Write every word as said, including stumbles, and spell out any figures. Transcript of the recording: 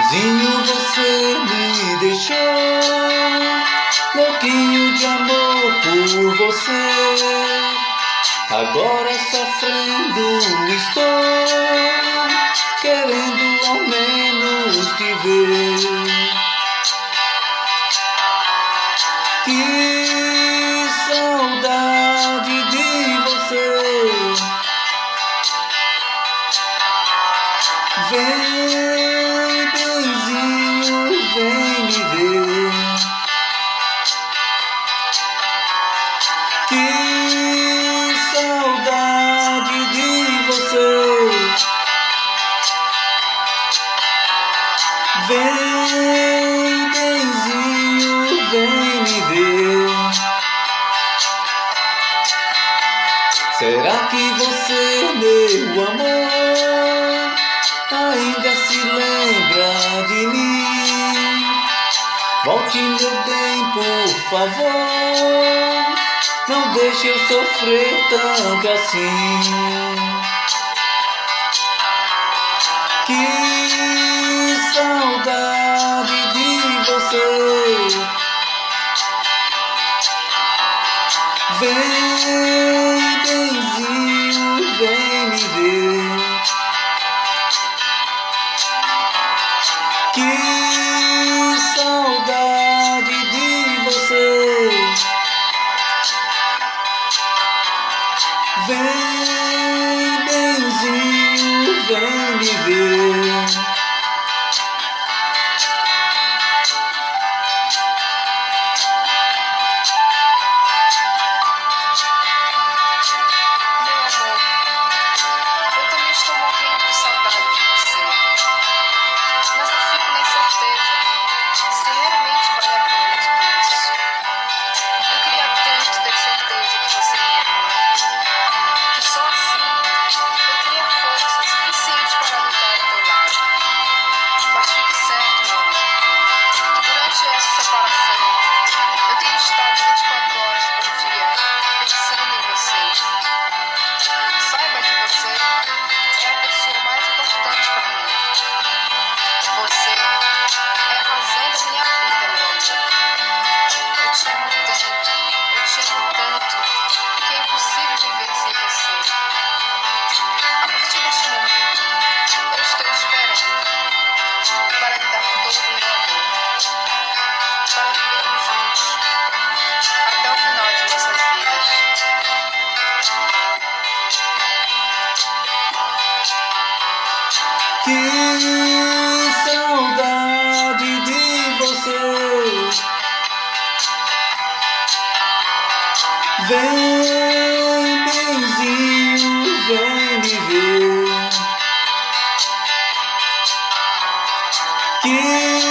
Zinho, você me deixou louquinho de amor por você. Agora sofrendo estou, querendo ao menos te ver. Que saudade de você. Vem, benzinho, vem me ver. Que saudade de você. Vem, benzinho, vem me ver. Será que você, meu amor, ainda se lembra de mim? Volte, meu bem, por favor, não deixe eu sofrer tanto assim. Que saudade de você. Vem, benzinho, vem me ver. Que saudade de você. Vem, benzinho, vem me ver. Que saudade de você. Vem, benzinho, vem me ver. Que